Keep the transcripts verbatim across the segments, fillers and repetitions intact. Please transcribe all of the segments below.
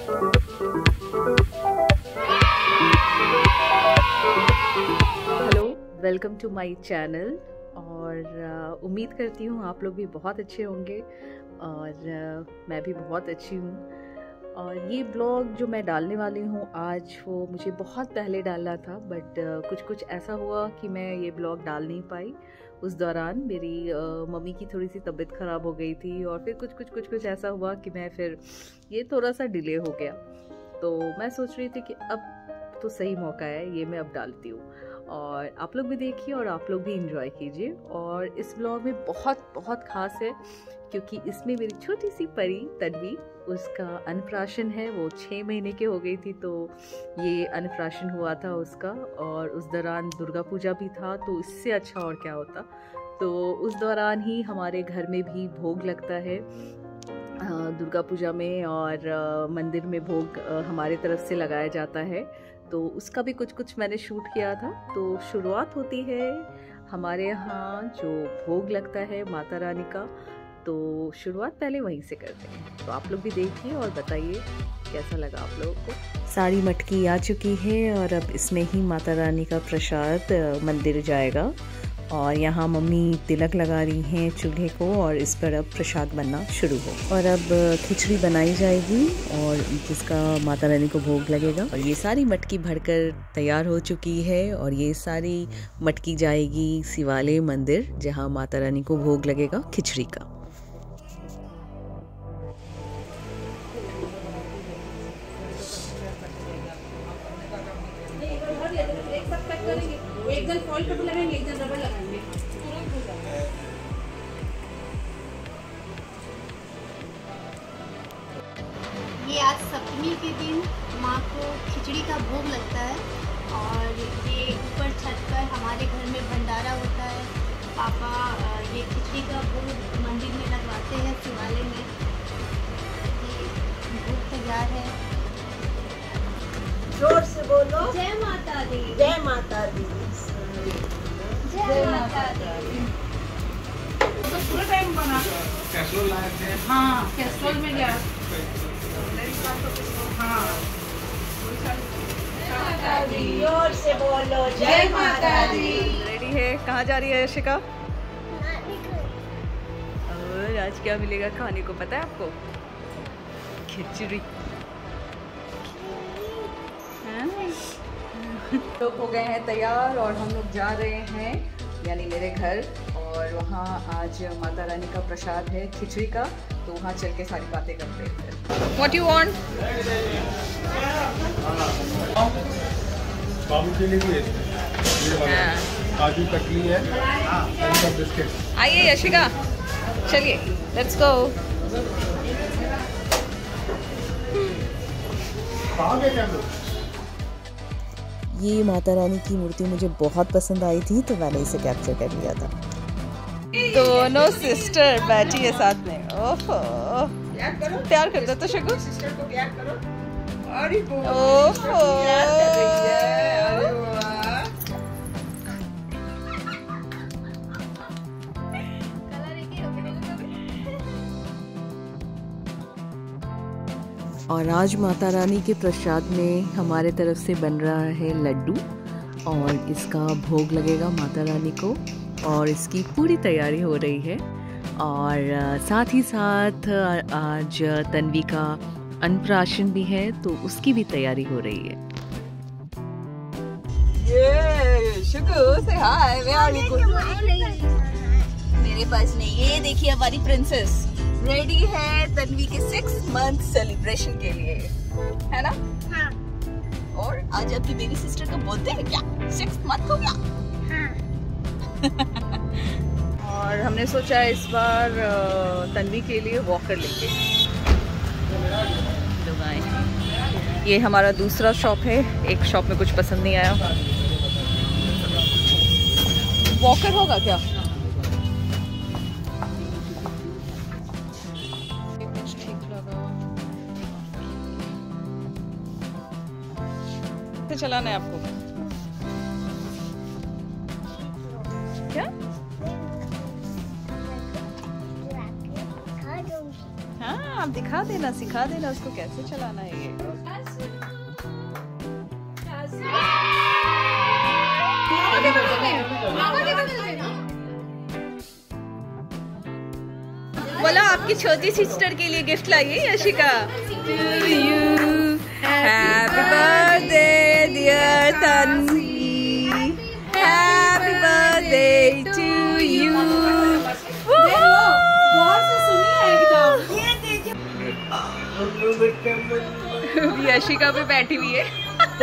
Hello, welcome to my channel. और uh, उम्मीद करती हूँ आप लोग भी बहुत अच्छे होंगे और uh, मैं भी बहुत अच्छी हूँ। और ये ब्लॉग जो मैं डालने वाली हूँ आज, वो मुझे बहुत पहले डालना था, बट uh, कुछ कुछ ऐसा हुआ कि मैं ये ब्लॉग डाल नहीं पाई। उस दौरान मेरी uh, मम्मी की थोड़ी सी तबीयत ख़राब हो गई थी और फिर कुछ कुछ कुछ कुछ ऐसा हुआ कि मैं फिर ये थोड़ा सा डिले हो गया। तो मैं सोच रही थी कि अब तो सही मौका है, ये मैं अब डालती हूँ और आप लोग भी देखिए और आप लोग भी एंजॉय कीजिए। और इस ब्लॉग में बहुत बहुत ख़ास है क्योंकि इसमें मेरी छोटी सी परी तन्वी, उसका अन्नप्राशन है। वो छः महीने के हो गई थी, तो ये अन्नप्राशन हुआ था उसका, और उस दौरान दुर्गा पूजा भी था, तो इससे अच्छा और क्या होता। तो उस दौरान ही हमारे घर में भी भोग लगता है दुर्गा पूजा में, और मंदिर में भोग हमारे तरफ से लगाया जाता है। तो उसका भी कुछ कुछ मैंने शूट किया था। तो शुरुआत होती है हमारे यहाँ जो भोग लगता है माता रानी का, तो शुरुआत पहले वहीं से करते हैं। तो आप लोग भी देखिए और बताइए कैसा लगा आप लोगों को। सारी मटकी आ चुकी है और अब इसमें ही माता रानी का प्रसाद मंदिर जाएगा। और यहाँ मम्मी तिलक लगा रही हैं चूल्हे को और इस पर अब प्रसाद बनना शुरू हो। और अब खिचड़ी बनाई जाएगी और जिसका माता रानी को भोग लगेगा। और ये सारी मटकी भरकर तैयार हो चुकी है और ये सारी मटकी जाएगी शिवालय मंदिर, जहाँ माता रानी को भोग लगेगा खिचड़ी का। एक जन फॉल कट लगाएंगे, एक जन रबड़ लगाएंगे। ये आज सप्तमी के दिन माँ को खिचड़ी का भोग लगता है और ये ऊपर छत पर हमारे घर में भंडारा होता है। पापा ये खिचड़ी का भोग मंदिर में लगवाते हैं शिवालय में। ये भोग तैयार है। जोर से बोलो। जय माता दी। जय माता दी। जय माता दी। तो पूरा टाइम बना कैस्ट्रोल लाए थे। हाँ, कैस्ट्रोल में गया। हाँ, जोर से बोलो। जय माता दी। रेडी है? कहाँ जा रही है यशिका? और आज क्या मिलेगा खाने को पता है आपको? खिचड़ी। लोग हो गए हैं तैयार और हम लोग जा रहे हैं यानी मेरे घर, और वहाँ आज माता रानी का प्रसाद है खिचड़ी का, तो वहाँ चल के सारी बातें करते हैं। What you want? बाबू के लिए भी ये वाला काजू कतली है, और बिस्किट। आइए यशिका, चलिए लेट्स गो। कहाँ गए क्या लोग? ये माता रानी की मूर्ति मुझे बहुत पसंद आई थी, तो मैंने इसे कैप्चर कर लिया था। दोनों सिस्टर बैठी है साथ में। ओहो, प्यार कर दो तो शगु। सिस्टर को प्यार करो। अरे ओहो, और आज माता रानी के प्रसाद में हमारे तरफ से बन रहा है लड्डू, और इसका भोग लगेगा माता रानी को, और इसकी पूरी तैयारी हो रही है। और साथ ही साथ आज तन्वी का अन्नप्राशन भी है, तो उसकी भी तैयारी हो रही है। ये शुगु से हाय, मेरे पास नहीं। ये देखिए हमारी प्रिंसेस रेडी है तन्वी के सिक्स मंथ सेलिब्रेशन के लिए, है ना? हाँ। और आज आपकी बेबी सिस्टर का बर्थडे है क्या? सिक्स मंथ हो गया? हाँ। और हमने सोचा इस बार तन्वी के लिए वॉकर लेके लोग आए हैं। ये हमारा दूसरा शॉप है, एक शॉप में कुछ पसंद नहीं आया। वॉकर होगा क्या? कुछ ठीक लगा। तो चलाना है आपको क्या? हाँ आप दिखा देना, सिखा देना उसको कैसे चलाना है ये। बोलो आपकी छोटी सिस्टर के लिए गिफ्ट लाइए Yashika. To you happy birthday dear Tanvi, happy birthday to you. Yashika पे बैठी हुई है।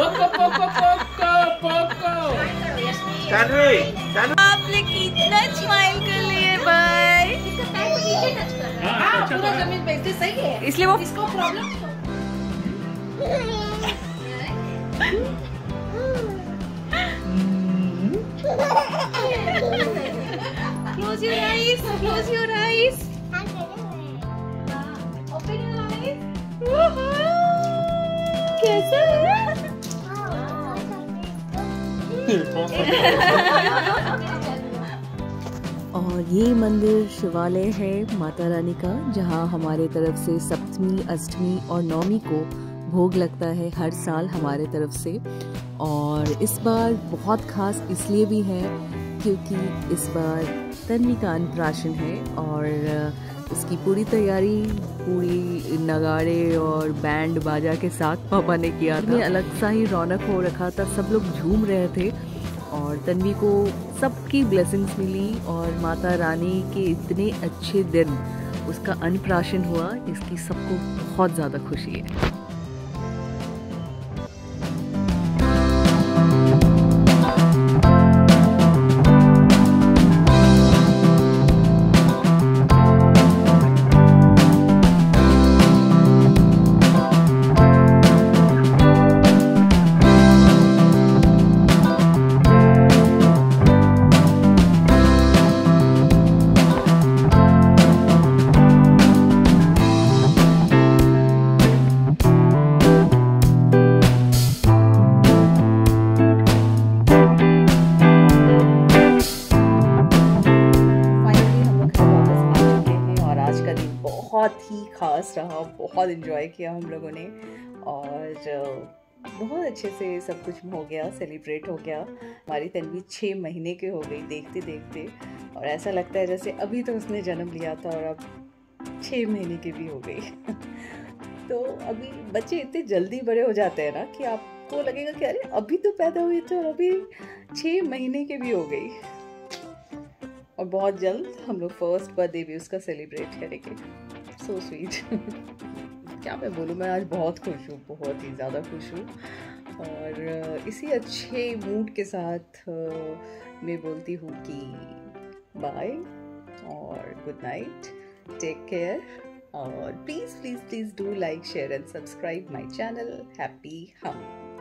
आपने कितना स्माइल कर लिए भाई। पूरा जमीन पे इसलिए सही है, इसलिए वो इसको problem. Close your eyes, close your eyes. Open your eyes. कैसा है? और ये मंदिर शिवालय है माता रानी का, जहाँ हमारे तरफ से सप्तमी, अष्टमी और नवमी को भोग लगता है हर साल हमारे तरफ से। और इस बार बहुत खास इसलिए भी है क्योंकि इस बार तन्वी का अन्नप्राशन है और इसकी पूरी तैयारी पूरी नगाड़े और बैंड बाजा के साथ पापा ने किया था। अलग सा ही रौनक हो रखा था, सब लोग झूम रहे थे और तन्वी को सबकी ब्लेसिंग्स मिली और माता रानी के इतने अच्छे दिन उसका अन्नप्राशन हुआ, इसकी सबको बहुत ज़्यादा खुशी है। बहुत ही ख़ास रहा, बहुत इन्जॉय किया हम लोगों ने और बहुत अच्छे से सब कुछ हो गया, सेलिब्रेट हो गया। हमारी तन्वी छः महीने की हो गई देखते देखते और ऐसा लगता है जैसे अभी तो उसने जन्म लिया था और अब छः महीने की भी हो गई। तो अभी बच्चे इतने जल्दी बड़े हो जाते हैं ना कि आपको लगेगा कि अरे अभी तो पैदा हुई थी और अभी छः महीने की भी हो गई। और बहुत जल्द हम लोग फर्स्ट बर्थडे भी उसका सेलिब्रेट करेंगे। So sweet. क्या मैं बोलूँ, मैं आज बहुत खुश हूँ, बहुत ही ज़्यादा खुश हूँ। और इसी अच्छे मूड के साथ मैं बोलती हूँ कि बाय और गुड नाइट, टेक केयर और please please please do like share and subscribe my channel happy हम।